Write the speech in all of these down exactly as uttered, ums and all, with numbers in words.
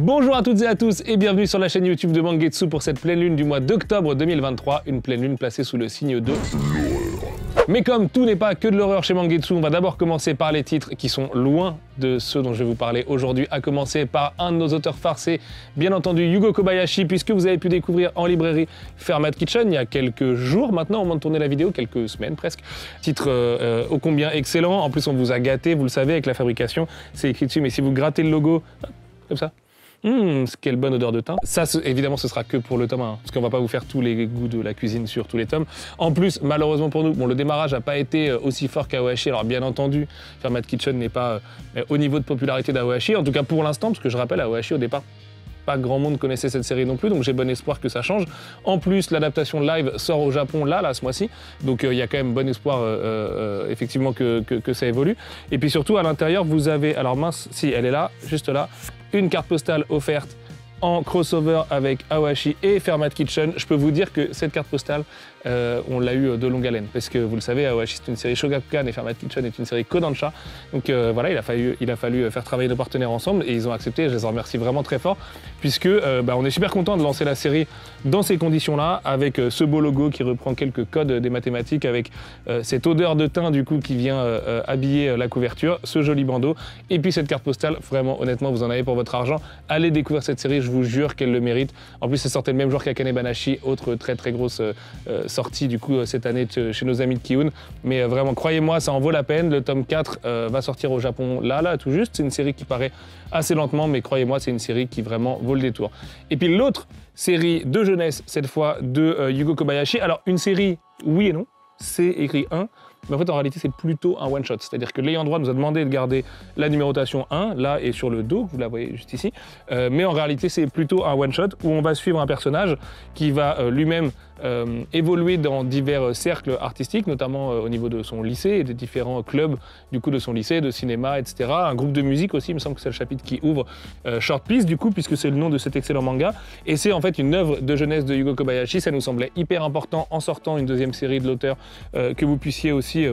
Bonjour à toutes et à tous et bienvenue sur la chaîne YouTube de Mangetsu pour cette pleine lune du mois d'octobre deux mille vingt-trois, une pleine lune placée sous le signe de l'horreur. Mais comme tout n'est pas que de l'horreur chez Mangetsu, on va d'abord commencer par les titres qui sont loin de ceux dont je vais vous parler aujourd'hui, à commencer par un de nos auteurs phares, c'est bien entendu Yugo Kobayashi, puisque vous avez pu découvrir en librairie Fermat Kitchen il y a quelques jours maintenant, au moment de tourner la vidéo, quelques semaines presque. Titre euh, ô combien excellent, en plus on vous a gâté, vous le savez, avec la fabrication, c'est écrit dessus, mais si vous grattez le logo, comme ça, Hum, quelle bonne odeur de thym. Ça, évidemment, ce sera que pour le tome un, parce qu'on va pas vous faire tous les goûts de la cuisine sur tous les tomes. En plus, malheureusement pour nous, bon, le démarrage n'a pas été aussi fort qu'Aohashi. Alors, bien entendu, Fermat Kitchen n'est pas euh, au niveau de popularité d'Aohashi, en tout cas pour l'instant, parce que je rappelle, Aohashi, au départ, pas grand monde connaissait cette série non plus, donc j'ai bon espoir que ça change. En plus, l'adaptation live sort au Japon là, là, ce mois-ci, donc il euh, y a quand même bon espoir, euh, euh, effectivement, que, que, que ça évolue. Et puis surtout, à l'intérieur, vous avez, alors mince, si, elle est là, juste là, une carte postale offerte en crossover avec Aohashi et Fermat Kitchen. Je peux vous dire que cette carte postale, euh, on l'a eu de longue haleine, parce que vous le savez, Aohashi c'est une série Shogakukan et Fermat Kitchen est une série Kodansha. Donc euh, voilà, il a, fallu, il a fallu faire travailler nos partenaires ensemble et ils ont accepté, je les en remercie vraiment très fort, puisque euh, bah, on est super content de lancer la série dans ces conditions-là, avec euh, ce beau logo qui reprend quelques codes des mathématiques, avec euh, cette odeur de thym du coup qui vient euh, habiller la couverture, ce joli bandeau, et puis cette carte postale, vraiment honnêtement vous en avez pour votre argent. Allez découvrir cette série, je vous jure qu'elle le mérite. En plus, c'est sorti le même jour qu'Akane Banashi, autre très très grosse euh, sortie du coup euh, cette année chez nos amis de Kiun. Mais euh, vraiment, croyez-moi, ça en vaut la peine. Le tome quatre euh, va sortir au Japon là, là, tout juste. C'est une série qui paraît assez lentement, mais croyez-moi, c'est une série qui vraiment vaut le détour. Et puis l'autre série de jeunesse, cette fois de euh, Yugo Kobayashi. Alors, une série, oui et non, c'est écrit un. Mais en fait, en réalité, c'est plutôt un one-shot. C'est-à-dire que l'ayant droit nous a demandé de garder la numérotation un, là et sur le dos, vous la voyez juste ici. Euh, mais en réalité, c'est plutôt un one-shot où on va suivre un personnage qui va euh, lui-même euh, évoluer dans divers cercles artistiques, notamment euh, au niveau de son lycée et des différents clubs du coup de son lycée, de cinéma, et cetera. Un groupe de musique aussi, il me semble que c'est le chapitre qui ouvre euh, Short Piece, du coup, puisque c'est le nom de cet excellent manga. Et c'est en fait une œuvre de jeunesse de Yugo Kobayashi. Ça nous semblait hyper important en sortant une deuxième série de l'auteur euh, que vous puissiez aussi Euh,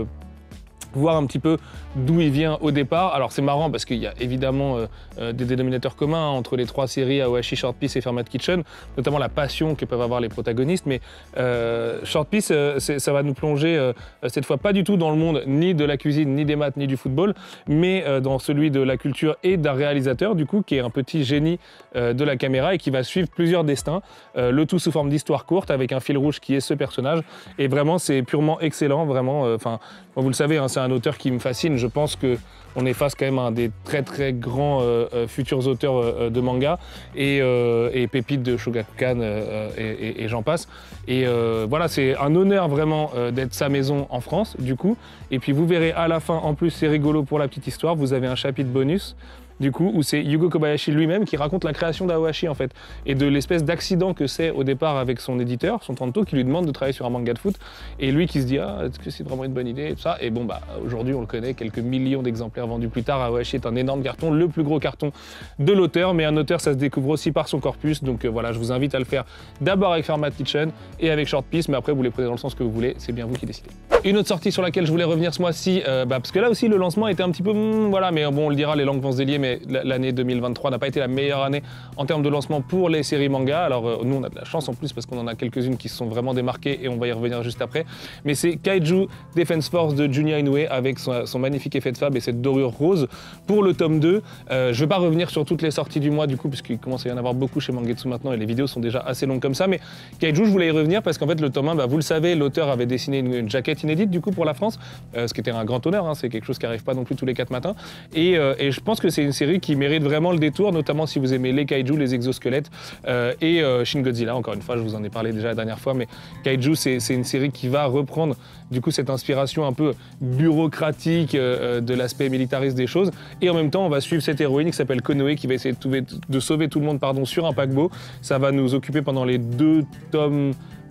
voir un petit peu d'où il vient au départ. Alors c'est marrant parce qu'il y a évidemment euh, euh, des dénominateurs communs hein, entre les trois séries Aohashi, Short Piece et Fermat Kitchen, notamment la passion que peuvent avoir les protagonistes, mais euh, Short Piece, euh, ça va nous plonger euh, cette fois pas du tout dans le monde ni de la cuisine, ni des maths, ni du football, mais euh, dans celui de la culture et d'un réalisateur du coup qui est un petit génie euh, de la caméra et qui va suivre plusieurs destins, euh, le tout sous forme d'histoire courte avec un fil rouge qui est ce personnage, et vraiment c'est purement excellent, vraiment, enfin euh, vous le savez, hein, c'est un auteur qui me fascine. Je pense qu'on est face quand même à un des très très grands euh, euh, futurs auteurs euh, de manga et, euh, et pépites de Shogakukan euh, et, et, et j'en passe. Et euh, voilà, c'est un honneur vraiment euh, d'être sa maison en France du coup. Et puis vous verrez à la fin, en plus c'est rigolo pour la petite histoire, vous avez un chapitre bonus du coup, où c'est Yugo Kobayashi lui-même qui raconte la création d'Aohashi en fait, et de l'espèce d'accident que c'est au départ avec son éditeur, son Tanto, qui lui demande de travailler sur un manga de foot, et lui qui se dit ah est-ce que c'est vraiment une bonne idée et tout ça, et bon bah aujourd'hui on le connaît, quelques millions d'exemplaires vendus plus tard, Aohashi est un énorme carton, le plus gros carton de l'auteur, mais un auteur ça se découvre aussi par son corpus, donc euh, voilà, je vous invite à le faire d'abord avec Fermat Kitchen et avec Short Piece, mais après vous les prenez dans le sens que vous voulez, c'est bien vous qui décidez. Une autre sortie sur laquelle je voulais revenir ce mois-ci, euh, bah, parce que là aussi le lancement était un petit peu, hmm, voilà, mais bon on le dira, les langues vont se délier, mais l'année deux mille vingt-trois n'a pas été la meilleure année en termes de lancement pour les séries manga. Alors euh, nous on a de la chance en plus parce qu'on en a quelques-unes qui se sont vraiment démarquées et on va y revenir juste après. Mais c'est Kaiju Defense Force de Junya Inoue avec son, son magnifique effet de fab et cette dorure rose pour le tome deux. Euh, je ne vais pas revenir sur toutes les sorties du mois du coup puisqu'il commence à y en avoir beaucoup chez Mangetsu maintenant et les vidéos sont déjà assez longues comme ça. Mais Kaiju, je voulais y revenir parce qu'en fait le tome un, bah, vous le savez, l'auteur avait dessiné une, une jaquette inédite du coup pour la France, euh, ce qui était un grand honneur, hein, c'est quelque chose qui n'arrive pas non plus tous les quatre matins. Et, euh, et je pense que c'est une série qui mérite vraiment le détour, notamment si vous aimez les kaiju, les exosquelettes euh, et euh, Shin Godzilla. Encore une fois, je vous en ai parlé déjà la dernière fois, mais Kaiju, c'est une série qui va reprendre du coup cette inspiration un peu bureaucratique euh, de l'aspect militariste des choses. Et en même temps, on va suivre cette héroïne qui s'appelle Konoe, qui va essayer de, trouver, de sauver tout le monde pardon, sur un paquebot. Ça va nous occuper pendant les deux tomes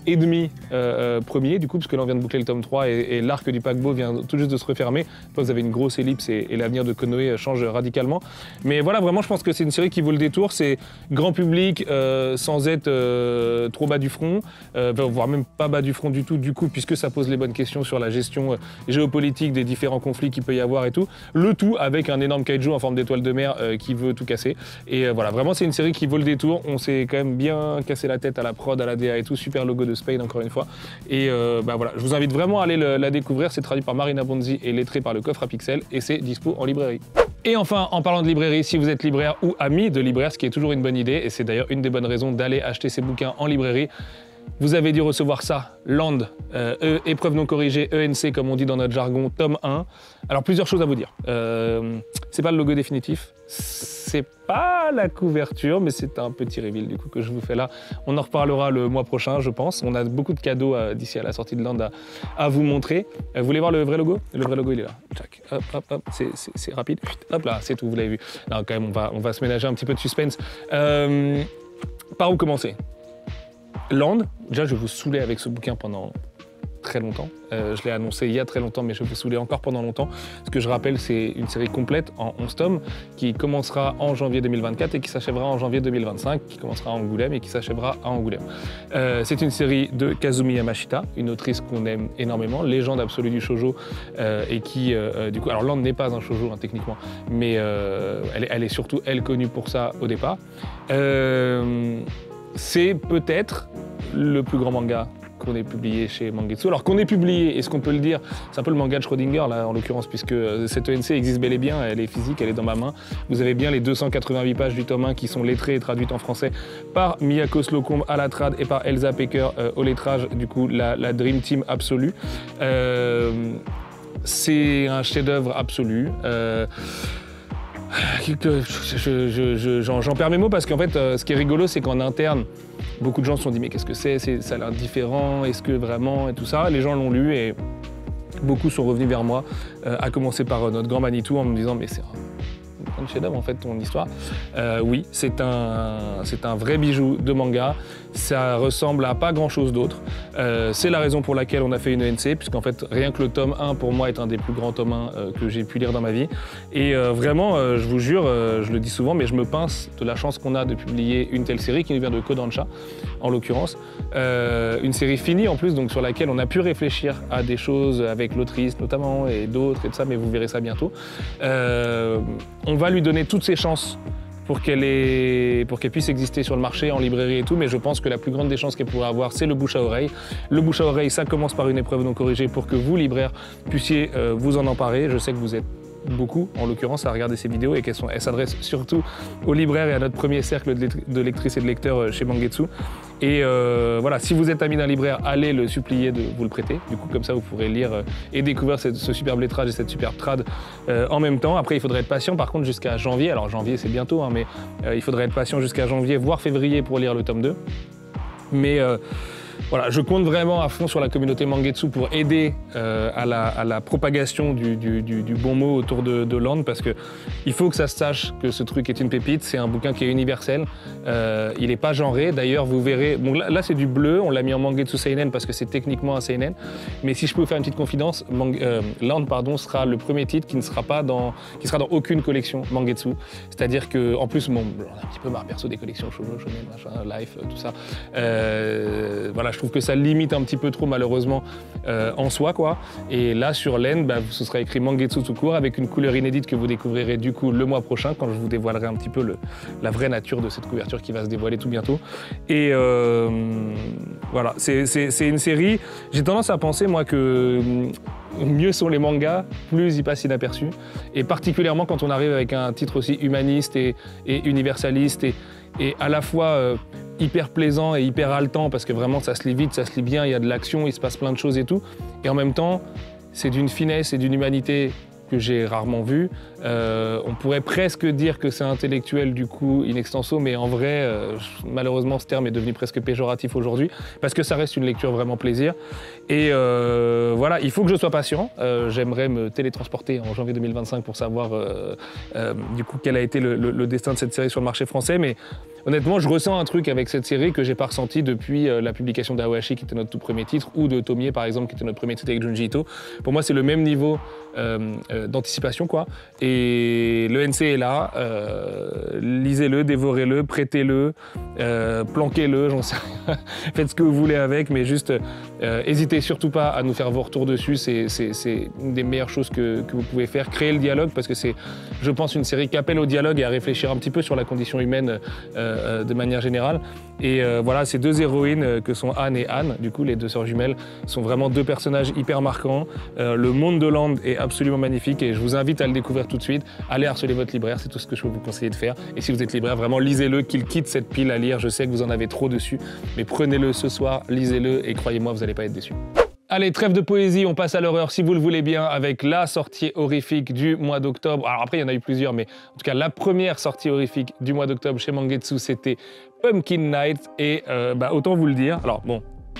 et demi euh, premier, du coup, parce que là on vient de boucler le tome trois et, et l'arc du paquebot vient tout juste de se refermer. Après, vous avez une grosse ellipse et, et l'avenir de Konoe change radicalement. Mais voilà, vraiment, je pense que c'est une série qui vaut le détour. C'est grand public, euh, sans être euh, trop bas du front, euh, voire même pas bas du front du tout, du coup, puisque ça pose les bonnes questions sur la gestion euh, géopolitique des différents conflits qu'il peut y avoir et tout. Le tout avec un énorme kaiju en forme d'étoile de mer euh, qui veut tout casser. Et euh, voilà, vraiment, c'est une série qui vaut le détour. On s'est quand même bien cassé la tête à la prod, à la D A et tout. Super logo de Spade, encore une fois. Et euh, bah voilà, je vous invite vraiment à aller le, la découvrir. C'est traduit par Marina Bonzi et lettré par le Coffre à Pixels et c'est dispo en librairie. Et enfin, en parlant de librairie, si vous êtes libraire ou ami de libraire, ce qui est toujours une bonne idée, et c'est d'ailleurs une des bonnes raisons d'aller acheter ces bouquins en librairie, vous avez dû recevoir ça, Land, euh, e, épreuve non corrigée, E N C comme on dit dans notre jargon, tome un. Alors plusieurs choses à vous dire. Euh, c'est pas le logo définitif, c'est pas la couverture, mais c'est un petit reveal du coup que je vous fais là. On en reparlera le mois prochain, je pense. On a beaucoup de cadeaux euh, d'ici à la sortie de Land à, à vous montrer. Euh, vous voulez voir le vrai logo? Le vrai logo, il est là. Tchac. Hop, hop, hop. C'est rapide. Hop là, c'est tout, vous l'avez vu. Non, quand même, on va, on va se ménager un petit peu de suspense. Euh, par où commencer? Land, déjà je vais vous saouler avec ce bouquin pendant très longtemps. Euh, je l'ai annoncé il y a très longtemps, mais je vais vous saouler encore pendant longtemps. Ce que je rappelle, c'est une série complète en onze tomes qui commencera en janvier deux mille vingt-quatre et qui s'achèvera en janvier deux mille vingt-cinq, qui commencera à Angoulême et qui s'achèvera à Angoulême. Euh, c'est une série de Kazumi Yamashita, une autrice qu'on aime énormément, légende absolue du shoujo, euh, et qui, euh, du coup, alors Land n'est pas un shoujo hein, techniquement, mais euh, elle, elle est surtout, elle, connue pour ça au départ. Euh, c'est peut-être le plus grand manga qu'on ait publié chez Mangetsu. Alors qu'on ait publié, est-ce qu'on peut le dire? C'est un peu le manga de Schrödinger là en l'occurrence, puisque cette E N C existe bel et bien, elle est physique, elle est dans ma main. Vous avez bien les deux cent quatre-vingt-huit pages du tome un qui sont lettrées et traduites en français par Miyako Slocombe à la trad et par Elsa Pecker euh, au lettrage, du coup la, la Dream Team absolue. Euh, c'est un chef-d'œuvre absolu. Euh, J'en perds mes mots parce qu'en fait, euh, ce qui est rigolo, c'est qu'en interne, beaucoup de gens se sont dit mais qu'est-ce que c'est, ça a l'air différent, est-ce que vraiment, et tout ça. Les gens l'ont lu et beaucoup sont revenus vers moi, euh, à commencer par euh, notre grand Manitou en me disant mais c'est un chef-d'œuvre en fait ton histoire. Euh, oui, c'est un, c'est un vrai bijou de manga. Ça ressemble à pas grand-chose d'autre. Euh, c'est la raison pour laquelle on a fait une E N C, puisqu'en fait rien que le tome un pour moi est un des plus grands tomes un euh, que j'ai pu lire dans ma vie. Et euh, vraiment, euh, je vous jure, euh, je le dis souvent, mais je me pince de la chance qu'on a de publier une telle série qui nous vient de Kodansha, en l'occurrence. Euh, une série finie en plus, donc sur laquelle on a pu réfléchir à des choses avec l'autrice notamment et d'autres et tout ça, mais vous verrez ça bientôt. Euh, on va lui donner toutes ses chances pour qu'elle ait... pour qu'elle puisse exister sur le marché, en librairie et tout, mais je pense que la plus grande des chances qu'elle pourrait avoir, c'est le bouche à oreille. Le bouche à oreille, ça commence par une épreuve non corrigée pour que vous, libraires, puissiez euh, vous en emparer. Je sais que vous êtes beaucoup, en l'occurrence, à regarder ces vidéos et qu'elles sont... elles s'adressent surtout aux libraires et à notre premier cercle de lectrices et de lecteurs chez Mangetsu. Et euh, voilà, si vous êtes ami d'un libraire, allez le supplier de vous le prêter. Du coup, comme ça, vous pourrez lire euh, et découvrir cette, ce superbe lettrage et cette superbe trad euh, en même temps. Après, il faudrait être patient, par contre, jusqu'à janvier. Alors, janvier, c'est bientôt, hein, mais euh, il faudrait être patient jusqu'à janvier, voire février pour lire le tome deux. Mais... Euh, Voilà, je compte vraiment à fond sur la communauté Mangetsu pour aider euh, à, la, à la propagation du, du, du, du bon mot autour de, de Land, parce qu'il faut que ça se sache que ce truc est une pépite. C'est un bouquin qui est universel, euh, il n'est pas genré. D'ailleurs, vous verrez, bon, là, là c'est du bleu, on l'a mis en Mangetsu Seinen parce que c'est techniquement un Seinen, mais si je peux vous faire une petite confidence, Mang euh, Land pardon, sera le premier titre qui ne sera pas dans, qui sera dans aucune collection Mangetsu. C'est-à-dire que, en plus, bon, j'en ai un petit peu marre perso des collections Shoujo, Shonen, machin, Life, tout ça. Euh, voilà, je trouve que ça limite un petit peu trop malheureusement euh, en soi quoi. Et là sur Land, bah, ce sera écrit Mangetsu tout court avec une couleur inédite que vous découvrirez du coup le mois prochain quand je vous dévoilerai un petit peu le, la vraie nature de cette couverture qui va se dévoiler tout bientôt. Et euh, voilà, c'est une série, j'ai tendance à penser moi que mieux sont les mangas, plus ils passent inaperçus. Et particulièrement quand on arrive avec un titre aussi humaniste et, et universaliste et, et à la fois euh, hyper plaisant et hyper haletant parce que vraiment ça se lit vite, ça se lit bien, il y a de l'action, il se passe plein de choses et tout. Et en même temps, c'est d'une finesse et d'une humanité que j'ai rarement vu. Euh, on pourrait presque dire que c'est intellectuel du coup in extenso, mais en vrai, euh, malheureusement, ce terme est devenu presque péjoratif aujourd'hui, parce que ça reste une lecture vraiment plaisir. Et euh, voilà, il faut que je sois patient. Euh, J'aimerais me télétransporter en janvier deux mille vingt-cinq pour savoir euh, euh, du coup quel a été le, le, le destin de cette série sur le marché français, mais honnêtement, je ressens un truc avec cette série que j'ai pas ressenti depuis euh, la publication d'Aoashi, qui était notre tout premier titre, ou de Tomie, par exemple, qui était notre premier titre avec Junji Ito. Pour moi, c'est le même niveau euh, euh, d'anticipation, quoi. Et le N C est là. Euh, lisez-le, dévorez-le, prêtez-le, euh, planquez-le, j'en sais rien. Faites ce que vous voulez avec, mais juste, euh, hésitez surtout pas à nous faire vos retours dessus. C'est une des meilleures choses que, que vous pouvez faire. Créer le dialogue, parce que c'est, je pense, une série qui appelle au dialogue et à réfléchir un petit peu sur la condition humaine euh, de manière générale. Et euh, voilà, ces deux héroïnes que sont Anne et Anne, du coup les deux sœurs jumelles, sont vraiment deux personnages hyper marquants. Euh, le monde de Land est absolument magnifique et je vous invite à le découvrir tout de suite. Allez harceler votre libraire, c'est tout ce que je peux vous conseiller de faire. Et si vous êtes libraire, vraiment lisez-le, qu'il quitte cette pile à lire. Je sais que vous en avez trop dessus, mais prenez-le ce soir, lisez-le et croyez-moi, vous n'allez pas être déçus. Allez, trêve de poésie, on passe à l'horreur si vous le voulez bien, avec la sortie horrifique du mois d'octobre. Alors après, il y en a eu plusieurs, mais en tout cas, la première sortie horrifique du mois d'octobre chez Mangetsu, c'était Pumpkin Night. Et euh, bah, autant vous le dire, alors bon,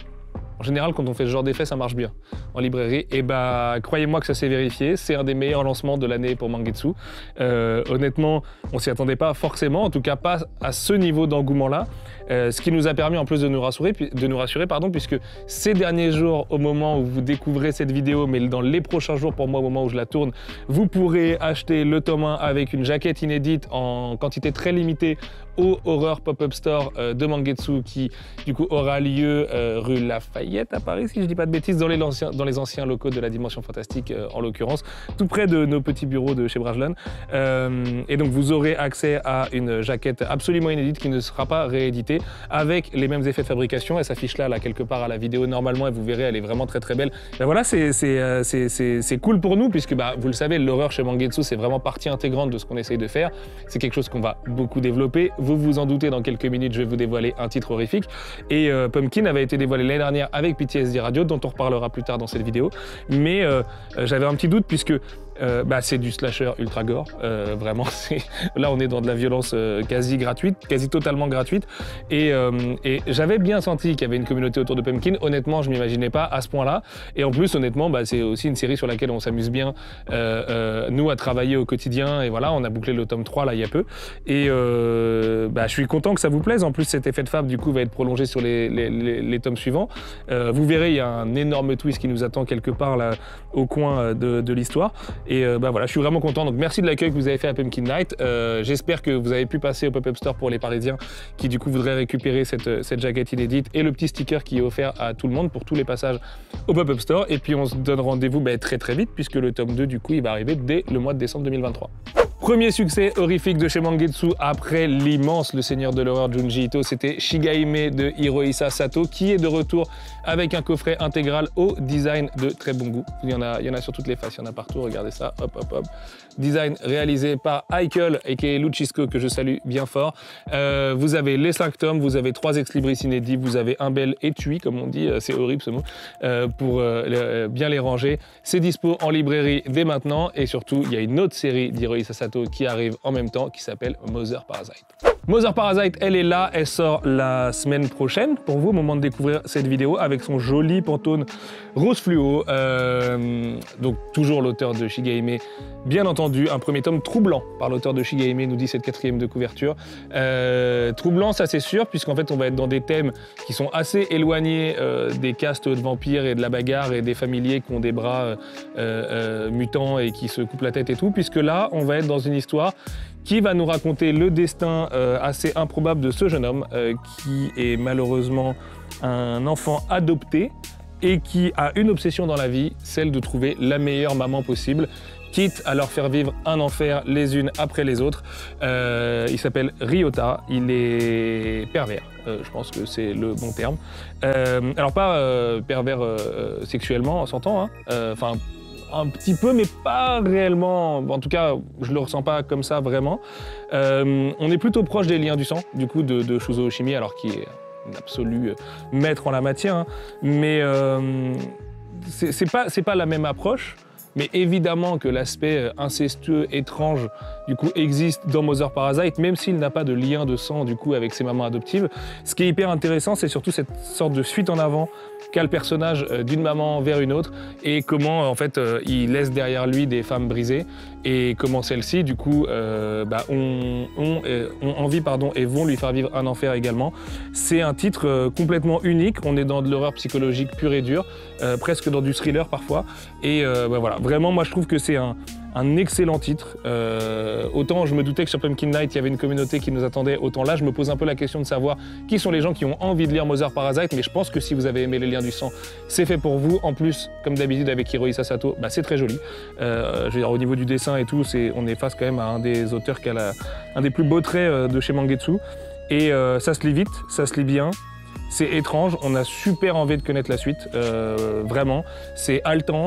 en général, quand on fait ce genre d'effet, ça marche bien en librairie. Et bah, croyez-moi que ça s'est vérifié, c'est un des meilleurs lancements de l'année pour Mangetsu. Euh, honnêtement, on s'y attendait pas forcément, en tout cas pas à ce niveau d'engouement-là. Euh, ce qui nous a permis en plus de nous rassurer, de nous rassurer pardon, puisque ces derniers jours, au moment où vous découvrez cette vidéo, mais dans les prochains jours pour moi, au moment où je la tourne, vous pourrez acheter le tome un avec une jaquette inédite en quantité très limitée au Horror Pop-Up Store euh, de Mangetsu, qui du coup aura lieu euh, rue Lafayette à Paris, si je dis pas de bêtises, dans les anciens, dans les anciens locaux de la Dimension Fantastique euh, en l'occurrence, tout près de nos petits bureaux de chez Brajlon. Euh, et donc vous aurez accès à une jaquette absolument inédite qui ne sera pas rééditée, avec les mêmes effets de fabrication. Elle s'affiche là, là, quelque part à la vidéo normalement, et vous verrez, elle est vraiment très très belle. Ben voilà, c'est euh, cool pour nous, puisque bah, vous le savez, l'horreur chez Mangetsu, c'est vraiment partie intégrante de ce qu'on essaye de faire. C'est quelque chose qu'on va beaucoup développer. Vous vous en doutez, dans quelques minutes, je vais vous dévoiler un titre horrifique. Et euh, Pumpkin avait été dévoilé l'année dernière avec P T S D Radio, dont on reparlera plus tard dans cette vidéo. Mais euh, j'avais un petit doute, puisque Euh, bah, c'est du slasher ultra gore, euh, vraiment. Là, on est dans de la violence euh, quasi gratuite, quasi totalement gratuite. Et, euh, et j'avais bien senti qu'il y avait une communauté autour de Pumpkin. Honnêtement, je m'imaginais pas à ce point-là. Et en plus, honnêtement, bah, c'est aussi une série sur laquelle on s'amuse bien, euh, euh, nous, à travailler au quotidien. Et voilà, on a bouclé le tome trois, là, il y a peu. Et euh, bah, je suis content que ça vous plaise. En plus, cet effet de fab, du coup, va être prolongé sur les, les, les, les tomes suivants. Euh, vous verrez, il y a un énorme twist qui nous attend quelque part, là, au coin de, de l'histoire. Et euh, bah voilà, je suis vraiment content. Donc merci de l'accueil que vous avez fait à Pumpkin Night. Euh, J'espère que vous avez pu passer au Pop-Up Store pour les Parisiens qui du coup voudraient récupérer cette, cette jaquette inédite et le petit sticker qui est offert à tout le monde pour tous les passages au Pop-Up Store. Et puis on se donne rendez-vous bah, très très vite, puisque le tome deux du coup il va arriver dès le mois de décembre deux mille vingt-trois. Premier succès horrifique de chez Mangetsu après l'immense Le Seigneur de l'horreur Junji Ito, c'était Shigahime de Hirohisa Sato, qui est de retour avec un coffret intégral au design de très bon goût. Il y en a, il y en a sur toutes les faces, il y en a partout, regardez ça, hop hop hop. Design réalisé par Heikel, aka Luchisco, que je salue bien fort. Euh, vous avez les cinq tomes, vous avez trois ex-libris inédits, vous avez un bel étui, comme on dit, c'est horrible ce mot, euh, pour euh, le, bien les ranger. C'est dispo en librairie dès maintenant, et surtout, il y a une autre série d'Hirohisa Sato qui arrive en même temps, qui s'appelle Mother Parasite. Mother Parasite, elle est là, elle sort la semaine prochaine, pour vous, au moment de découvrir cette vidéo, avec son joli pantone rose fluo. Euh, donc toujours l'auteur de Shigahime, bien entendu, un premier tome troublant par l'auteur de Shigahime, nous dit cette quatrième de couverture. Euh, troublant, ça c'est sûr, puisqu'en fait on va être dans des thèmes qui sont assez éloignés euh, des castes de vampires et de la bagarre et des familiers qui ont des bras euh, euh, mutants et qui se coupent la tête et tout, puisque là on va être dans une histoire qui va nous raconter le destin euh, assez improbable de ce jeune homme euh, qui est malheureusement un enfant adopté et qui a une obsession dans la vie, celle de trouver la meilleure maman possible, quitte à leur faire vivre un enfer les unes après les autres. Euh, il s'appelle Ryota, il est pervers, euh, je pense que c'est le bon terme. Euh, alors pas euh, pervers euh, sexuellement, on s'entend, hein, enfin un petit peu, mais pas réellement. En tout cas, je le ressens pas comme ça vraiment. Euh, on est plutôt proche des liens du sang, du coup, de, de Shuzo Oshimi, alors qui est un absolu maître en la matière. Hein. Mais euh, c'est pas, c'est pas la même approche. mais évidemment que l'aspect incestueux, étrange, du coup, existe dans Mother Parasite, même s'il n'a pas de lien de sang, du coup, avec ses mamans adoptives. Ce qui est hyper intéressant, c'est surtout cette sorte de fuite en avant qu'a le personnage d'une maman vers une autre, et comment, en fait, il laisse derrière lui des femmes brisées, et comment celles-ci, du coup, euh, bah, ont, ont, ont envie pardon, et vont lui faire vivre un enfer également. C'est un titre euh, complètement unique, on est dans de l'horreur psychologique pure et dure, euh, presque dans du thriller parfois, et euh, bah, voilà, vraiment moi je trouve que c'est un, un excellent titre. Euh, autant je me doutais que sur Pumpkin Night il y avait une communauté qui nous attendait, autant là je me pose un peu la question de savoir qui sont les gens qui ont envie de lire Mother Parasite, mais je pense que si vous avez aimé Les Liens du Sang, c'est fait pour vous. En plus, comme d'habitude avec Hirohisa Sato, bah, c'est très joli. Euh, je veux dire, au niveau du dessin et tout, c'est, on est face quand même à un des auteurs qui a la, un des plus beaux traits de chez Mangetsu. Et euh, ça se lit vite, ça se lit bien. C'est étrange, on a super envie de connaître la suite, euh, vraiment. C'est haletant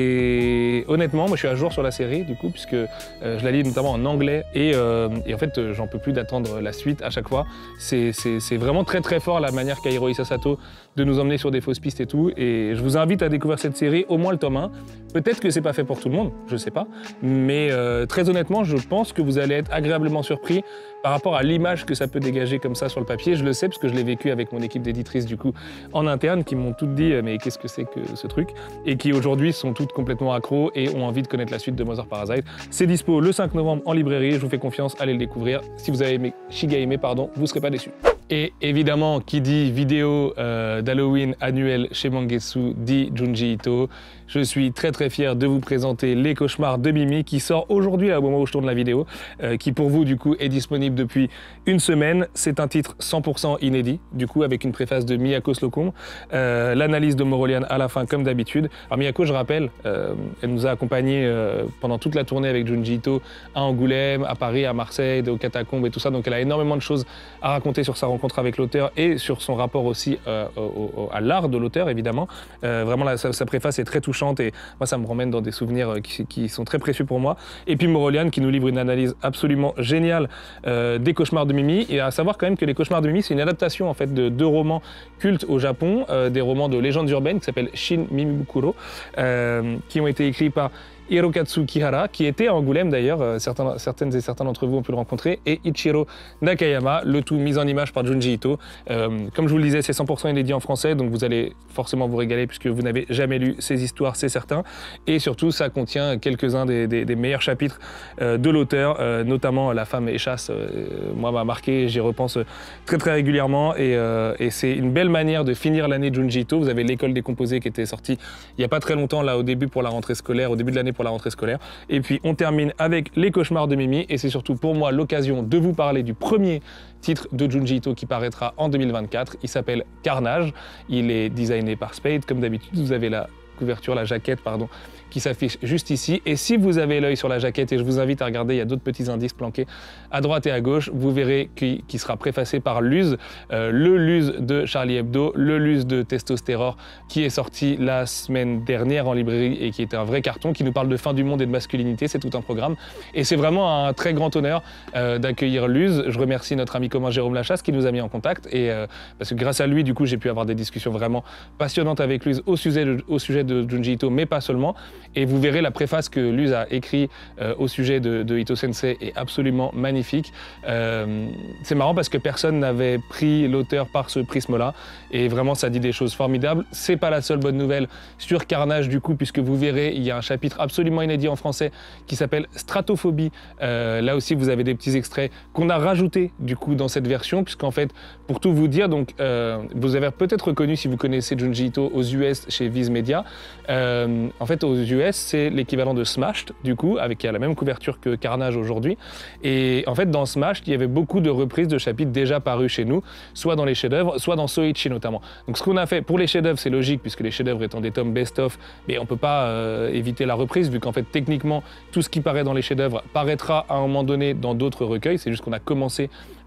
et honnêtement, moi je suis à jour sur la série du coup, puisque euh, je la lis notamment en anglais et, euh, et en fait euh, j'en peux plus d'attendre la suite à chaque fois. C'est vraiment très très fort la manière qu'a Hirohisa Sato de nous emmener sur des fausses pistes et tout. Et je vous invite à découvrir cette série, au moins le tome un. Peut-être que c'est pas fait pour tout le monde, je sais pas. Mais euh, très honnêtement, je pense que vous allez être agréablement surpris par rapport à l'image que ça peut dégager comme ça sur le papier. Je le sais parce que je l'ai vécu avec mon équipe d'éditrices du coup en interne, qui m'ont toutes dit mais qu'est-ce que c'est que ce truc, et qui aujourd'hui sont toutes complètement accros et ont envie de connaître la suite de Mother Parasite. C'est dispo le cinq novembre en librairie, je vous fais confiance, allez le découvrir. Si vous avez aimé Shigehime, pardon, vous serez pas déçus. Et évidemment, qui dit vidéo euh, d'Halloween annuelle chez Mangetsu dit Junji Ito. Je suis très très fier de vous présenter Les Cauchemars de Mimi, qui sort aujourd'hui au moment où je tourne la vidéo, euh, qui pour vous du coup est disponible depuis une semaine. C'est un titre cent pour cent inédit, du coup avec une préface de Miyako Slocum, euh, l'analyse de Morolian à la fin comme d'habitude. Alors Miyako, je rappelle, euh, elle nous a accompagnés euh, pendant toute la tournée avec Junji Ito à Angoulême, à Paris, à Marseille, aux Catacombes et tout ça, donc elle a énormément de choses à raconter sur sa rencontre avec l'auteur et sur son rapport aussi euh, au, au, à l'art de l'auteur évidemment. Euh, vraiment la, sa, sa préface est très touchante et moi ça me ramène dans des souvenirs qui, qui sont très précieux pour moi. Et puis Morolian qui nous livre une analyse absolument géniale euh, des Cauchemars de Mimi, et à savoir quand même que Les Cauchemars de Mimi c'est une adaptation en fait de deux romans cultes au Japon, euh, des romans de légendes urbaines qui s'appellent Shin Mimibukuro, euh, qui ont été écrits par Hirokatsu Kihara, qui était à Angoulême d'ailleurs, euh, certains, certaines et certains d'entre vous ont pu le rencontrer, et Ichiro Nakayama, le tout mis en image par Junji Ito. Euh, comme je vous le disais, c'est cent pour cent inédit en français, donc vous allez forcément vous régaler puisque vous n'avez jamais lu ces histoires, c'est certain. Et surtout, ça contient quelques-uns des, des, des meilleurs chapitres euh, de l'auteur, euh, notamment La femme échasse, euh, moi m'a marqué, j'y repense très très régulièrement, et, euh, et c'est une belle manière de finir l'année de Junji Ito. Vous avez L'école des composés qui était sortie il n'y a pas très longtemps, là au début pour la rentrée scolaire, au début de l'année pour la rentrée scolaire. Et puis on termine avec Les Cauchemars de Mimi, et c'est surtout pour moi l'occasion de vous parler du premier titre de Junji Ito qui paraîtra en deux mille vingt-quatre. Il s'appelle Carnage. Il est designé par Spade. Comme d'habitude, vous avez la couverture, la jaquette, pardon, qui s'affiche juste ici. Et si vous avez l'œil sur la jaquette, et je vous invite à regarder, il y a d'autres petits indices planqués à droite et à gauche, vous verrez qu'il qui sera préfacé par Luz, euh, le Luz de Charlie Hebdo, le Luz de Testosterror, qui est sorti la semaine dernière en librairie et qui était un vrai carton, qui nous parle de fin du monde et de masculinité. C'est tout un programme. Et c'est vraiment un très grand honneur euh, d'accueillir Luz. Je remercie notre ami commun Jérôme Lachasse qui nous a mis en contact, et euh, parce que grâce à lui, du coup, j'ai pu avoir des discussions vraiment passionnantes avec Luz au sujet de, au sujet de Junji Ito, mais pas seulement. Et vous verrez la préface que Luz a écrite euh, au sujet de, de Ito Sensei est absolument magnifique. Euh, c'est marrant parce que personne n'avait pris l'auteur par ce prisme-là, et vraiment ça dit des choses formidables. C'est pas la seule bonne nouvelle sur Carnage du coup, puisque vous verrez, il y a un chapitre absolument inédit en français qui s'appelle Stratophobie. Euh, là aussi vous avez des petits extraits qu'on a rajoutés du coup dans cette version, puisqu'en fait, pour tout vous dire, donc euh, vous avez peut-être reconnu si vous connaissez Junji Ito aux U S chez Viz Media. Euh, en fait aux U S c'est l'équivalent de Smashed du coup, avec qui a la même couverture que Carnage aujourd'hui. Et en fait dans Smashed il y avait beaucoup de reprises de chapitres déjà parus chez nous, soit dans les chefs-d'œuvre, soit dans Soichi notamment. Donc ce qu'on a fait pour les chefs-d'œuvre, c'est logique puisque les chefs-d'œuvre étant des tomes best-of, mais on peut pas euh, éviter la reprise vu qu'en fait techniquement tout ce qui paraît dans les chefs-d'œuvre paraîtra à un moment donné dans d'autres recueils. C'est juste qu'on a commencé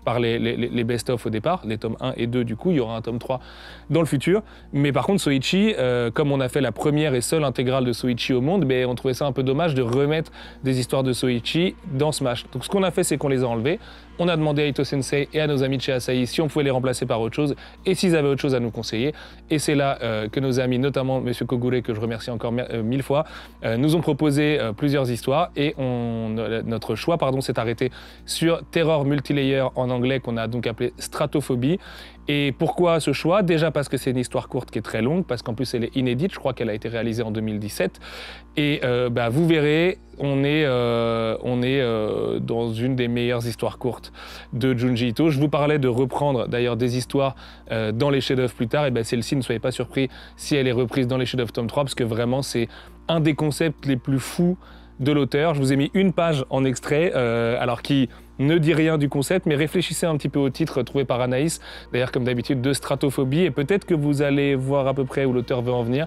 par les, les, les best-of au départ, les tomes un et deux du coup, il y aura un tome trois dans le futur. Mais par contre, Soichi, euh, comme on a fait la première et seule intégrale de Soichi au monde, ben, on trouvait ça un peu dommage de remettre des histoires de Soichi dans Smash. Donc ce qu'on a fait, c'est qu'on les a enlevés. On a demandé à Ito Sensei et à nos amis de chez Asahi si on pouvait les remplacer par autre chose et s'ils avaient autre chose à nous conseiller. Et c'est là euh, que nos amis, notamment M. Kogure, que je remercie encore euh, mille fois, euh, nous ont proposé euh, plusieurs histoires et on, euh, notre choix pardon, s'est arrêté sur Terror Multilayer en anglais qu'on a donc appelé Stratophobie. Et pourquoi ce choix? Déjà parce que c'est une histoire courte qui est très longue, parce qu'en plus elle est inédite, je crois qu'elle a été réalisée en deux mille dix-sept. Et euh, bah, vous verrez, on est, euh, on est euh, dans une des meilleures histoires courtes de Junji Ito. Je vous parlais de reprendre d'ailleurs des histoires euh, dans les chefs-d'œuvre plus tard, et ben celle-ci, ne soyez pas surpris si elle est reprise dans les chefs-d'œuvre tome trois, parce que vraiment c'est un des concepts les plus fous de l'auteur. Je vous ai mis une page en extrait, euh, alors qui ne dit rien du concept, mais réfléchissez un petit peu au titre trouvé par Anaïs, d'ailleurs comme d'habitude de Stratophobie, et peut-être que vous allez voir à peu près où l'auteur veut en venir.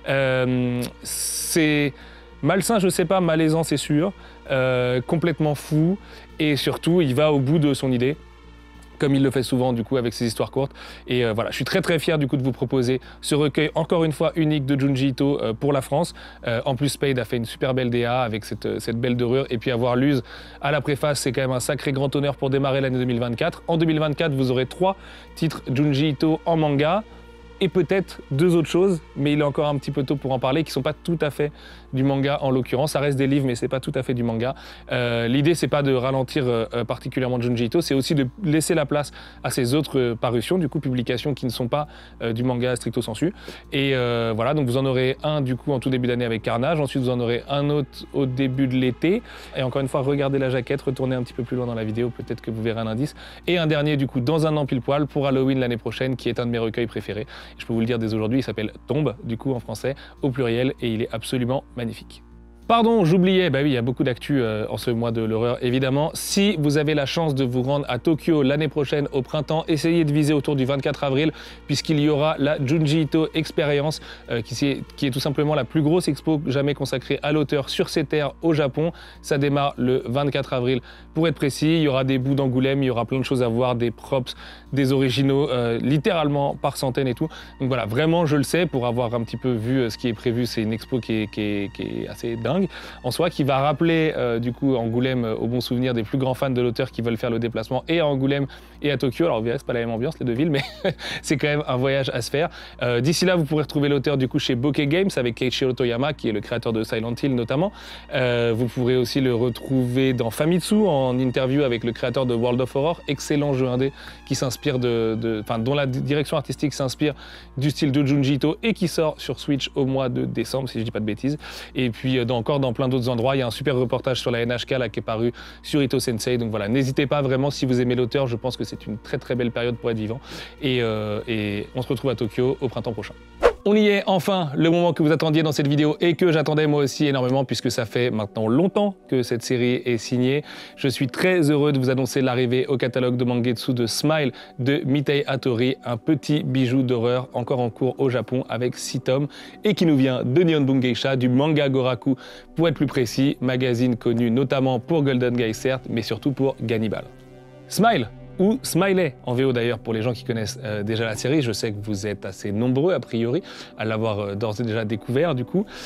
Euh, c'est malsain, je sais pas, malaisant c'est sûr, euh, complètement fou, et surtout il va au bout de son idée, comme il le fait souvent du coup avec ses histoires courtes. Et euh, voilà, je suis très très fier du coup de vous proposer ce recueil encore une fois unique de Junji Ito euh, pour la France. Euh, en plus, Spade a fait une super belle D A avec cette, cette belle dorure, et puis avoir Luz à la préface, c'est quand même un sacré grand honneur pour démarrer l'année deux mille vingt-quatre. En deux mille vingt-quatre, vous aurez trois titres Junji Ito en manga, et peut-être deux autres choses, mais il est encore un petit peu tôt pour en parler, qui ne sont pas tout à fait du manga en l'occurrence. Ça reste des livres, mais c'est pas tout à fait du manga. Euh, L'idée, c'est pas de ralentir euh, particulièrement Junji Ito, c'est aussi de laisser la place à ses autres euh, parutions, du coup publications qui ne sont pas euh, du manga stricto sensu. Et euh, voilà, donc vous en aurez un du coup en tout début d'année avec Carnage, ensuite vous en aurez un autre au début de l'été. Et encore une fois, regardez la jaquette, retournez un petit peu plus loin dans la vidéo, peut-être que vous verrez un indice. Et un dernier du coup dans un an pile poil pour Halloween l'année prochaine, qui est un de mes recueils préférés. Je peux vous le dire dès aujourd'hui, il s'appelle Tombe, du coup en français, au pluriel, et il est absolument magnifique. Pardon, j'oubliais, bah oui, il y a beaucoup d'actu euh, en ce mois de l'horreur, évidemment. Si vous avez la chance de vous rendre à Tokyo l'année prochaine, au printemps, essayez de viser autour du vingt-quatre avril, puisqu'il y aura la Junji Ito Experience, euh, qui, est, qui est tout simplement la plus grosse expo jamais consacrée à l'auteur sur ces terres au Japon. Ça démarre le vingt-quatre avril, pour être précis. Il y aura des bouts d'Angoulême, il y aura plein de choses à voir, des props, des originaux, euh, littéralement par centaines et tout. Donc voilà, vraiment, je le sais, pour avoir un petit peu vu euh, ce qui est prévu, c'est une expo qui est, qui est, qui est assez dingue en soi, qui va rappeler euh, du coup Angoulême euh, au bon souvenir des plus grands fans de l'auteur qui veulent faire le déplacement et à Angoulême et à Tokyo. Alors vous verrez, c'est pas la même ambiance les deux villes, mais c'est quand même un voyage à se faire. Euh, D'ici là, vous pourrez retrouver l'auteur du coup chez Bokeh Games avec Keiichiro Toyama, qui est le créateur de Silent Hill notamment. Euh, vous pourrez aussi le retrouver dans Famitsu en interview avec le créateur de World of Horror, excellent jeu indé qui s'inspire de, de, enfin dont la direction artistique s'inspire du style de Junji Ito et qui sort sur Switch au mois de décembre si je dis pas de bêtises. Et puis euh, dans encore dans plein d'autres endroits. Il y a un super reportage sur la N H K là, qui est paru sur Ito Sensei. Donc voilà, n'hésitez pas vraiment si vous aimez l'auteur. Je pense que c'est une très très belle période pour être vivant. Et, euh, et on se retrouve à Tokyo au printemps prochain. On y est, enfin, le moment que vous attendiez dans cette vidéo et que j'attendais moi aussi énormément puisque ça fait maintenant longtemps que cette série est signée. Je suis très heureux de vous annoncer l'arrivée au catalogue de Mangetsu de Smile de Mitei Hattori, un petit bijou d'horreur encore en cours au Japon avec six tomes et qui nous vient de Nihon Bungeisha, du Manga Goraku pour être plus précis, magazine connu notamment pour Golden Gai certes, mais surtout pour Gannibal. Smile, ou Smiley, en V O d'ailleurs pour les gens qui connaissent euh, déjà la série. Je sais que vous êtes assez nombreux a priori à l'avoir euh, d'ores et déjà découvert du coup,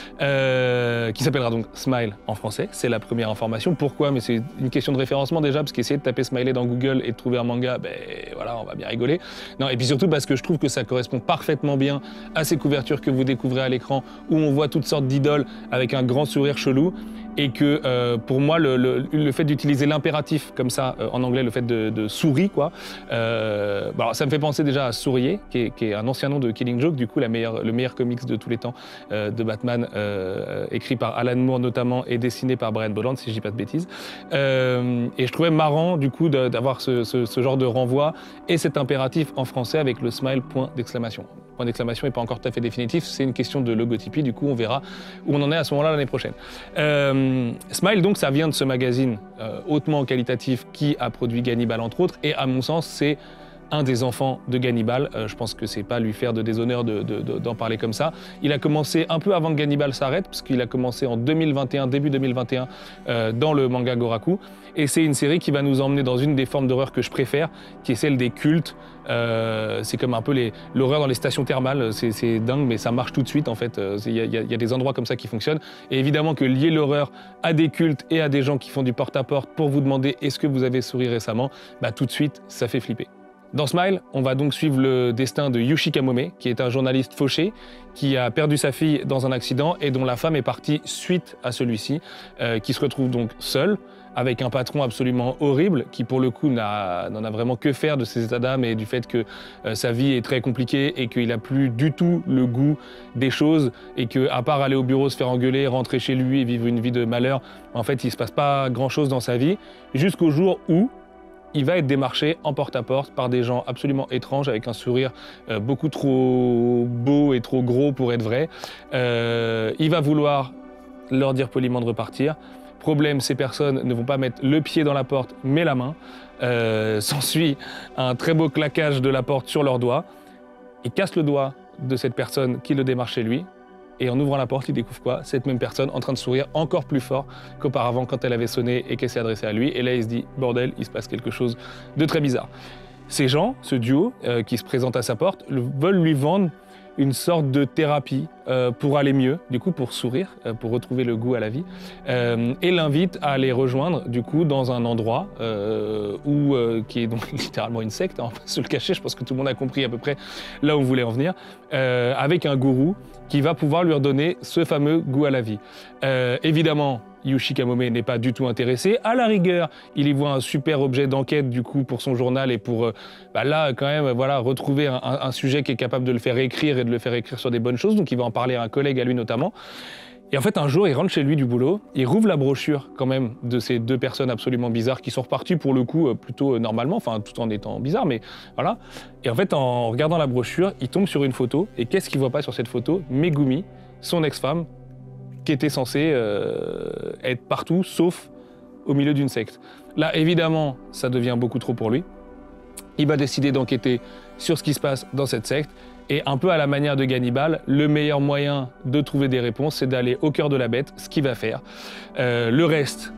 euh, qui s'appellera donc Smile en français, c'est la première information. Pourquoi? Mais c'est une question de référencement déjà, parce qu'essayer de taper Smiley dans Google et de trouver un manga, ben voilà, on va bien rigoler. Non, et puis surtout parce que je trouve que ça correspond parfaitement bien à ces couvertures que vous découvrez à l'écran, où on voit toutes sortes d'idoles avec un grand sourire chelou. Et que euh, pour moi, le, le, le fait d'utiliser l'impératif comme ça, euh, en anglais, le fait de, de souris, quoi, euh, bah alors, ça me fait penser déjà à Sourier, qui est, qui est un ancien nom de Killing Joke, du coup, la meilleure, le meilleur comics de tous les temps euh, de Batman, euh, écrit par Alan Moore notamment et dessiné par Brian Bolland, si je dis pas de bêtises. Euh, et je trouvais marrant, du coup, d'avoir ce, ce, ce genre de renvoi et cet impératif en français avec le smile, point d'exclamation. Point d'exclamation n'est pas encore tout à fait définitif, c'est une question de logotypie, du coup on verra où on en est à ce moment-là l'année prochaine. Euh, Smile donc ça vient de ce magazine euh, hautement qualitatif qui a produit Gannibal entre autres, et à mon sens c'est un des enfants de Gannibal. Euh, je pense que c'est pas lui faire de déshonneur de, de, de, d'en parler comme ça. Il a commencé un peu avant que Gannibal s'arrête, parce qu'il a commencé en deux mille vingt et un, début deux mille vingt et un, euh, dans le manga Goraku. Et c'est une série qui va nous emmener dans une des formes d'horreur que je préfère, qui est celle des cultes. Euh, c'est comme un peu l'horreur dans les stations thermales, c'est dingue, mais ça marche tout de suite en fait. Il y, y, y a des endroits comme ça qui fonctionnent. Et évidemment que lier l'horreur à des cultes et à des gens qui font du porte-à-porte pour vous demander est-ce que vous avez souri récemment, bah tout de suite, ça fait flipper. Dans Smile, on va donc suivre le destin de Yushi Kamome, qui est un journaliste fauché, qui a perdu sa fille dans un accident et dont la femme est partie suite à celui-ci, euh, qui se retrouve donc seul, avec un patron absolument horrible, qui pour le coup n'en a, a vraiment que faire de ses états d'âme et du fait que euh, sa vie est très compliquée et qu'il n'a plus du tout le goût des choses et qu'à part aller au bureau, se faire engueuler, rentrer chez lui et vivre une vie de malheur, en fait il ne se passe pas grand-chose dans sa vie, jusqu'au jour où il va être démarché en porte-à-porte par des gens absolument étranges avec un sourire euh, beaucoup trop beau et trop gros pour être vrai. Euh, il va vouloir leur dire poliment de repartir. Problème, ces personnes ne vont pas mettre le pied dans la porte, mais la main. Euh, S'ensuit un très beau claquage de la porte sur leur doigt. Il casse le doigt de cette personne qui le démarche chez lui. Et en ouvrant la porte, il découvre quoi? Cette même personne en train de sourire encore plus fort qu'auparavant quand elle avait sonné et qu'elle s'est adressée à lui. Et là, il se dit, bordel, il se passe quelque chose de très bizarre. Ces gens, ce duo euh, qui se présente à sa porte, veulent lui vendre une sorte de thérapie euh, pour aller mieux, du coup pour sourire, euh, pour retrouver le goût à la vie, euh, et l'invite à les rejoindre du coup dans un endroit euh, où, euh, qui est donc littéralement une secte, hein, on va pas se le cacher, je pense que tout le monde a compris à peu près là où on voulait en venir, euh, avec un gourou qui va pouvoir lui redonner ce fameux goût à la vie. Euh, évidemment, Yushi Kamome n'est pas du tout intéressé. À la rigueur, il y voit un super objet d'enquête du coup pour son journal et pour euh, bah là quand même voilà retrouver un, un, un sujet qui est capable de le faire écrire et de le faire écrire sur des bonnes choses. Donc il va en parler à un collègue à lui notamment. Et en fait un jour il rentre chez lui du boulot, il rouvre la brochure quand même de ces deux personnes absolument bizarres qui sont reparties pour le coup plutôt euh, normalement, enfin tout en étant bizarres, mais voilà. Et en fait en regardant la brochure, il tombe sur une photo et qu'est-ce qu'il voit pas sur cette photo? Megumi, son ex-femme, qui était censé euh, être partout, sauf au milieu d'une secte. Là, évidemment, ça devient beaucoup trop pour lui. Il va décider d'enquêter sur ce qui se passe dans cette secte. Et un peu à la manière de Gannibal, le meilleur moyen de trouver des réponses, c'est d'aller au cœur de la bête, ce qu'il va faire. Euh, le reste,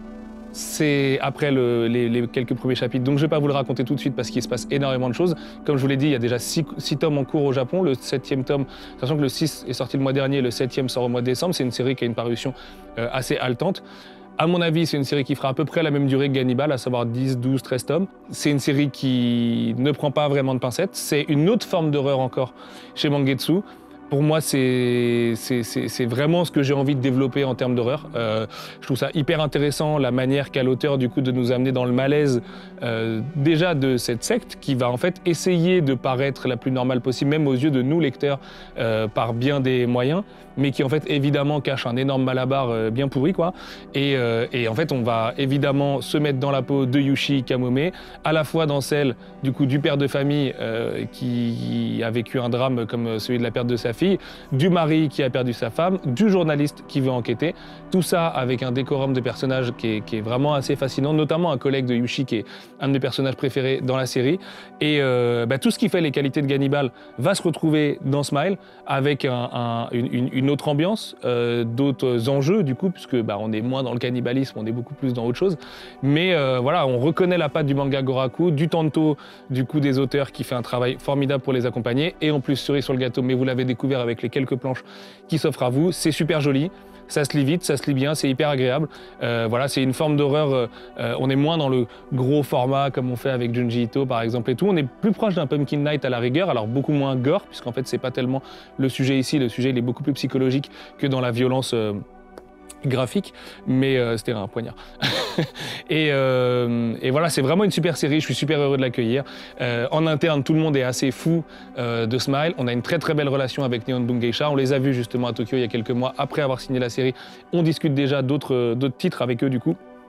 c'est après le, les, les quelques premiers chapitres, donc je ne vais pas vous le raconter tout de suite parce qu'il se passe énormément de choses. Comme je vous l'ai dit, il y a déjà six, six tomes en cours au Japon, le septième tome, sachant que le six est sorti le mois dernier, le septième sort au mois de décembre, c'est une série qui a une parution euh, assez haletante. À mon avis, c'est une série qui fera à peu près la même durée que Gannibal, à savoir dix, douze, treize tomes. C'est une série qui ne prend pas vraiment de pincettes, c'est une autre forme d'horreur encore chez Mangetsu. Pour moi, c'est vraiment ce que j'ai envie de développer en termes d'horreur. Euh, je trouve ça hyper intéressant, la manière qu'a l'auteur du coup de nous amener dans le malaise euh, déjà de cette secte qui va en fait essayer de paraître la plus normale possible, même aux yeux de nous lecteurs, euh, par bien des moyens, mais qui en fait évidemment cache un énorme malabar euh, bien pourri quoi. Et, euh, et en fait, on va évidemment se mettre dans la peau de Yushi Kamome, à la fois dans celle du coup du père de famille euh, qui a vécu un drame comme celui de la perte de sa fille, du mari qui a perdu sa femme, du journaliste qui veut enquêter. Tout ça avec un décorum de personnages qui est, qui est vraiment assez fascinant, notamment un collègue de Yushi qui est un de mes personnages préférés dans la série. Et euh, bah, tout ce qui fait les qualités de Gannibal va se retrouver dans Smile avec un, un, une, une autre ambiance, euh, d'autres enjeux du coup, puisque bah, on est moins dans le cannibalisme, on est beaucoup plus dans autre chose. Mais euh, voilà, on reconnaît la patte du manga Goraku, du Tanto du coup des auteurs qui fait un travail formidable pour les accompagner. Et en plus, cerise sur le gâteau, mais vous l'avez découvert avec les quelques planches qui s'offrent à vous, c'est super joli, ça se lit vite, ça se lit bien, c'est hyper agréable. Euh, voilà, c'est une forme d'horreur, euh, euh, on est moins dans le gros format comme on fait avec Junji Ito par exemple et tout, on est plus proche d'un Pumpkin Night à la rigueur, alors beaucoup moins gore, puisqu'en fait c'est pas tellement le sujet ici, le sujet il est beaucoup plus psychologique que dans la violence euh, graphique, mais euh, c'était un poignard. et, euh, et voilà, c'est vraiment une super série, je suis super heureux de l'accueillir. Euh, en interne, tout le monde est assez fou euh, de Smile. On a une très très belle relation avec Neon Bungeisha. On les a vus justement à Tokyo il y a quelques mois après avoir signé la série. On discute déjà d'autres d'autres titres avec eux du coup.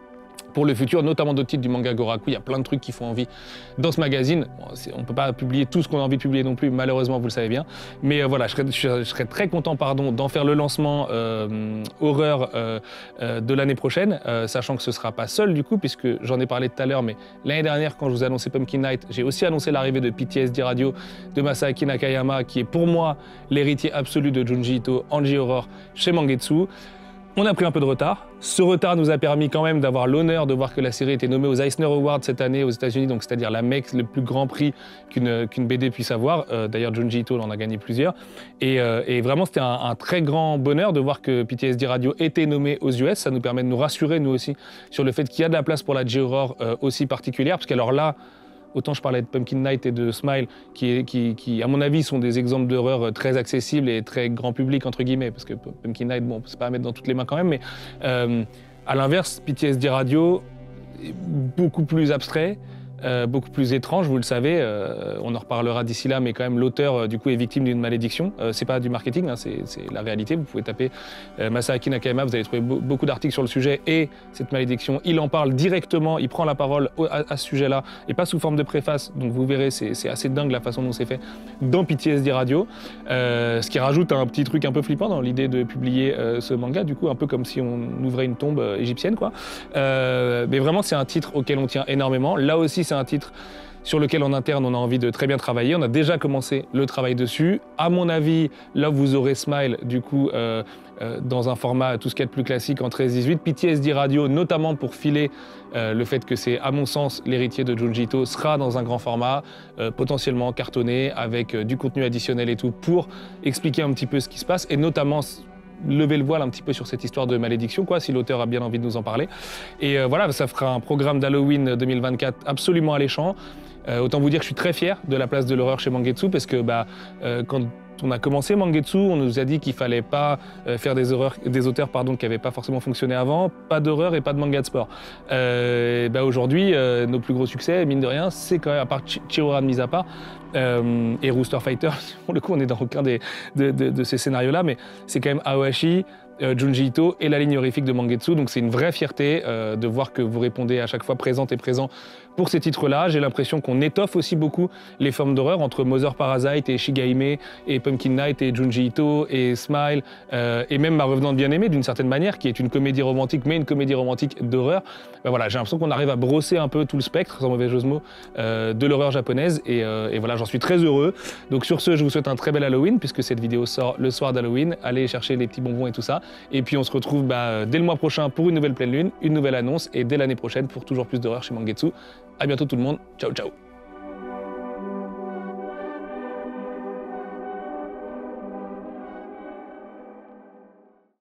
pour le futur, notamment d'autres titres du manga Goraku. Il y a plein de trucs qui font envie dans ce magazine. Bon, on ne peut pas publier tout ce qu'on a envie de publier non plus, malheureusement, vous le savez bien. Mais euh, voilà, je serais, je, je serais très content pardon, d'en faire le lancement euh, horreur euh, euh, de l'année prochaine, euh, sachant que ce ne sera pas seul du coup, puisque j'en ai parlé tout à l'heure, mais l'année dernière, quand je vous ai annoncé Pumpkin Night, j'ai aussi annoncé l'arrivée de P T S D Radio de Masaaki Nakayama, qui est pour moi l'héritier absolu de Junji Ito, Anji Horror, chez Mangetsu. On a pris un peu de retard. Ce retard nous a permis quand même d'avoir l'honneur de voir que la série était nommée aux Eisner Awards cette année aux États-Unis, donc c'est-à-dire la M E X, le plus grand prix qu'une qu'une B D puisse avoir. Euh, D'ailleurs, Junji Ito en a gagné plusieurs. Et, euh, et vraiment, c'était un, un très grand bonheur de voir que P T S D Radio était nommé aux U S. Ça nous permet de nous rassurer, nous aussi, sur le fait qu'il y a de la place pour la J-Horror euh, aussi particulière, parce qu'alors là, autant je parlais de Pumpkin Night et de Smile, qui, qui, qui à mon avis, sont des exemples d'horreur très accessibles et très grand public, entre guillemets, parce que Pumpkin Night, bon, c'est pas à mettre dans toutes les mains quand même, mais euh, à l'inverse, P T S D Radio est beaucoup plus abstrait, euh, beaucoup plus étrange, vous le savez, euh, on en reparlera d'ici là, mais quand même l'auteur euh, du coup est victime d'une malédiction. Euh, c'est pas du marketing, hein, c'est la réalité. Vous pouvez taper euh, Masaaki Nakayama, vous allez trouver be beaucoup d'articles sur le sujet et cette malédiction. Il en parle directement, il prend la parole au, à, à ce sujet-là et pas sous forme de préface. Donc vous verrez, c'est assez dingue la façon dont c'est fait dans P T S D Radio. Euh, ce qui rajoute un petit truc un peu flippant dans l'idée de publier euh, ce manga, du coup un peu comme si on ouvrait une tombe euh, égyptienne, quoi. Euh, mais vraiment, c'est un titre auquel on tient énormément. Là aussi, c'est un titre sur lequel en interne on a envie de très bien travailler. On a déjà commencé le travail dessus. À mon avis, là vous aurez Smile du coup euh, euh, dans un format tout ce qu'il y a de plus classique en treize dix-huit. P T S D Radio, notamment pour filer euh, le fait que c'est à mon sens l'héritier de Junji Ito, sera dans un grand format, euh, potentiellement cartonné, avec euh, du contenu additionnel et tout, pour expliquer un petit peu ce qui se passe, et notamment lever le voile un petit peu sur cette histoire de malédiction, quoi, si l'auteur a bien envie de nous en parler. Et euh, voilà, ça fera un programme d'Halloween deux mille vingt-quatre absolument alléchant. Euh, autant vous dire que je suis très fier de la place de l'horreur chez Mangetsu, parce que bah, euh, quand on a commencé Mangetsu, on nous a dit qu'il fallait pas euh, faire des, horreurs, des auteurs pardon, qui n'avaient pas forcément fonctionné avant, pas d'horreur et pas de manga de sport. Euh, bah Aujourd'hui, euh, nos plus gros succès, mine de rien, c'est quand même, à part Chihiroran mis à part, euh, et Rooster Fighter, pour le coup on n'est dans aucun des, de, de, de ces scénarios-là, mais c'est quand même Aohashi, euh, Junji Ito et la ligne horrifique de Mangetsu, donc c'est une vraie fierté euh, de voir que vous répondez à chaque fois présente et présent pour ces titres-là. J'ai l'impression qu'on étoffe aussi beaucoup les formes d'horreur entre Mother Parasite et Shigaime et Pumpkin Night et Junji Ito et Smile euh, et même Ma Revenante Bien-Aimée d'une certaine manière, qui est une comédie romantique mais une comédie romantique d'horreur. Ben voilà, j'ai l'impression qu'on arrive à brosser un peu tout le spectre, sans mauvais jeu de mots, euh, de l'horreur japonaise et, euh, et voilà, j'en suis très heureux. Donc sur ce, je vous souhaite un très bel Halloween puisque cette vidéo sort le soir d'Halloween. Allez chercher les petits bonbons et tout ça. Et puis on se retrouve bah, dès le mois prochain pour une nouvelle pleine lune, une nouvelle annonce et dès l'année prochaine pour toujours plus d'horreur chez Mangetsu. À bientôt tout le monde, ciao ciao.